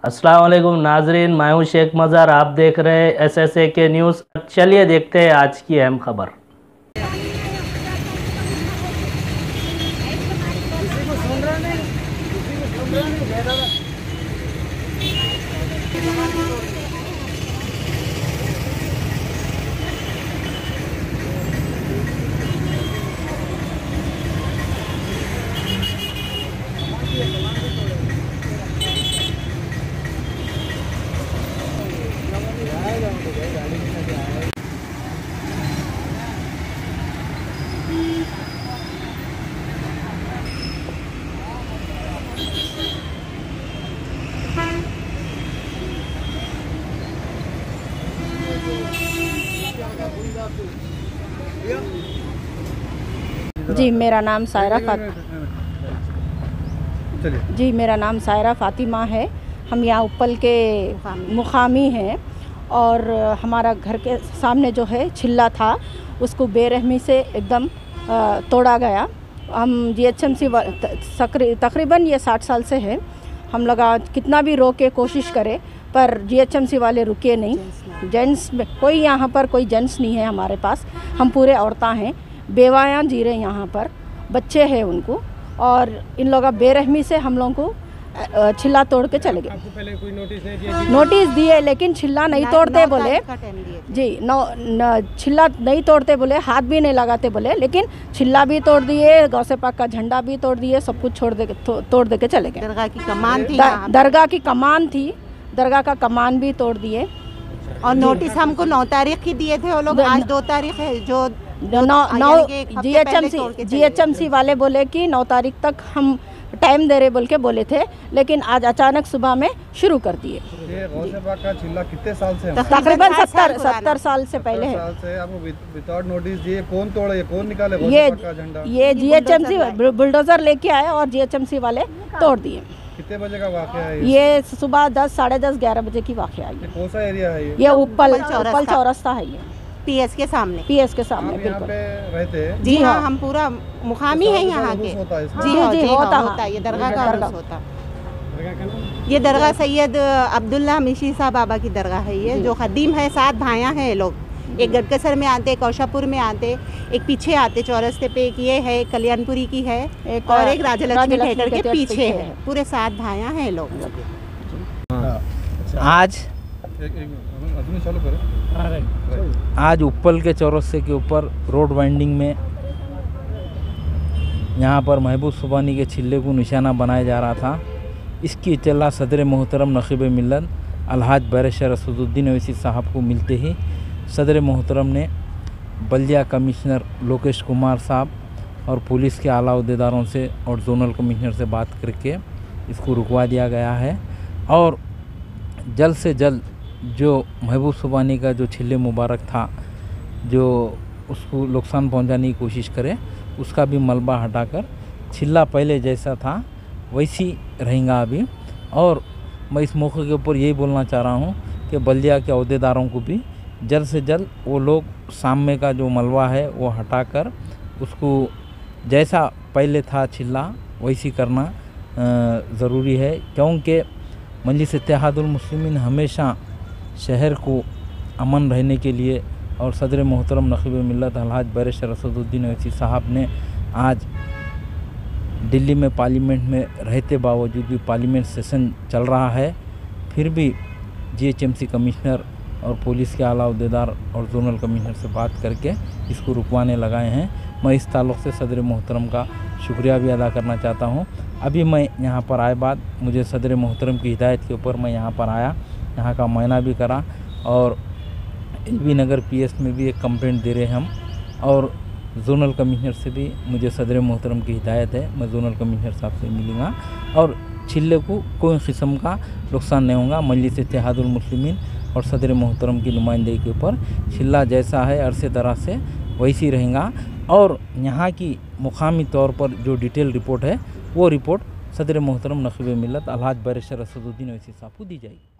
अस्सलाम वालेकुम नाजरीन, मैं हूं शेख मज़हर। आप देख रहे हैं SSAK न्यूज़। चलिए देखते हैं आज की अहम खबर। जी मेरा नाम सायरा फातिमा है। हम यहाँ उप्पल के मुकामी हैं और हमारा घर के सामने जो है छिल्ला था उसको बेरहमी से एकदम तोड़ा गया। हम GHMC तकरीबन ये 60 साल से है। हम लोग कितना भी रोके कोशिश करें पर GHMC वाले रुके नहीं। जेंट्स में कोई यहाँ पर कोई जेंट्स नहीं है हमारे पास। हम पूरे औरतें हैं, बेवायां जी रहे यहाँ पर, बच्चे हैं उनको, और इन लोगों बेरहमी से हम लोगों को छिल्ला तोड़ के चले गए। आपको पहले कोई नोटिस नहीं दिया? नोटिस दिए लेकिन छिल्ला नहीं तोड़ते बोले जी। छिल्ला नहीं तोड़ते बोले, हाथ भी नहीं लगाते बोले, लेकिन छिल्ला भी तोड़ दिए, गौसे पाक का झंडा भी तोड़ दिए, सब कुछ तोड़ दे के चले गए। दरगाह की कमान थी, दरगाह की कमान थी, दरगाह का कमान भी तोड़ दिए। और नोटिस हमको 9 तारीख की दिए थे वो लोग। आज 2 तारीख है। जो GHMC वाले बोले कि 9 तारीख तक हम टाइम दे रहे बोल के बोले थे, लेकिन आज अचानक सुबह में शुरू कर दिए। ये गौसे पाक का छिल्ला कितने साल से है? तकरीबन 70 साल से पहले है। आपको विदाउट नोटिस दिए कौन तोड़े, कौन निकाले ये गौसे पाक का झंडा? ये GHMC बुलडोजर लेके आए और GHMC वाले तोड़ दिए। कितने बजे का वाकया है ये सुबह 10, साढ़े 10, 11 बजे की वाकया है। कौन सा एरिया है ये उप्पल चौरस्ता है। ये PS के सामने बिल्कुल रहते हैं। जी हाँ, हम पूरा मुकामी है यहाँ के। जी होता है। ये दरगाह का उर्स होता। ये दरगाह सैयद अब्दुल्ला मिशी साहब बाबा की दरगाह है ये, जो खदीम है। 7 भाइयाँ हैं लोग। एक गढ़कसर में आते, कौशापुर में आते, एक पीछे आते चौरस्ते पे। एक ये है कल्याणपुरी की है, और एक राजलक्ष्मी थिएटर के पीछे है। पूरे 7 भाइयाँ हैं लोग। आज उप्पल के चौरस्ते के ऊपर रोड वाइंडिंग में यहाँ पर महबूब सुबानी के छिल्ले को निशाना बनाया जा रहा था। इसकी इत्तला सदर मोहतरम नक़ीब मिल्लत अलहाज बैरिस्टर असदुद्दीन ओवैसी साहब को मिलते ही सदर मोहतरम ने बल्दिया कमिश्नर लोकेश कुमार साहब और पुलिस के आला अहदेदारों से और जोनल कमिश्नर से बात करके इसको रुकवा दिया गया है। और जल्द से जल्द जो महबूब सुबानी का जो छिल्ले मुबारक था, जो उसको नुकसान पहुंचाने की कोशिश करे, उसका भी मलबा हटाकर छिल्ला पहले जैसा था वैसी रहेगा अभी। और मैं इस मौके के ऊपर यही बोलना चाह रहा हूं कि बल्दिया के अहदेदारों को भी जल्द से जल्द वो लोग सामने का जो मलबा है वो हटाकर उसको जैसा पहले था छिल्ला वैसी करना ज़रूरी है, क्योंकि मजलिस इत्तेहादुल मुस्लिमीन हमेशा शहर को अमन रहने के लिए और सदर मोहतरम नक़ीब मिल्लत अलहाज बैरिस्टर असदुद्दीन ओवैसी साहब ने आज दिल्ली में पार्लियामेंट में रहते बावजूद भी, पार्लियामेंट सेशन चल रहा है, फिर भी GHMC कमिश्नर और पुलिस के आला अहदेदार और जोनल कमिश्नर से बात करके इसको रुकवाने लगाए हैं। मैं इस ताल्लुक़ से सदर मोहतरम का शुक्रिया भी अदा करना चाहता हूँ। अभी मैं यहाँ पर आए बाद मुझे सदर मोहतरम की हिदायत के ऊपर मैं यहाँ पर आया, यहाँ का मुआयना भी करा, और LB नगर PS में भी एक कंप्लेंट दे रहे हम, और जोनल कमिश्नर से भी मुझे सदर मोहतरम की हिदायत है, मैं जोनल कमिश्नर साहब से मिलूँगा और छिल्ले को कोई किस्म का नुकसान नहीं होगा। मजलिस इत्तेहादुल मुस्लिमीन और सदर मोहतरम की नुमाइंदगी के ऊपर छिल्ला जैसा है अरसे दराज से वैसी रहेगा। और यहाँ की मुकामी तौर पर जो डिटेल रिपोर्ट है वो रिपोर्ट सदर मोहतरम नक़ीब मिल्लत अलहाज बैरिस्टर असदुद्दीन ओवैसी साहब को दी जाएगी।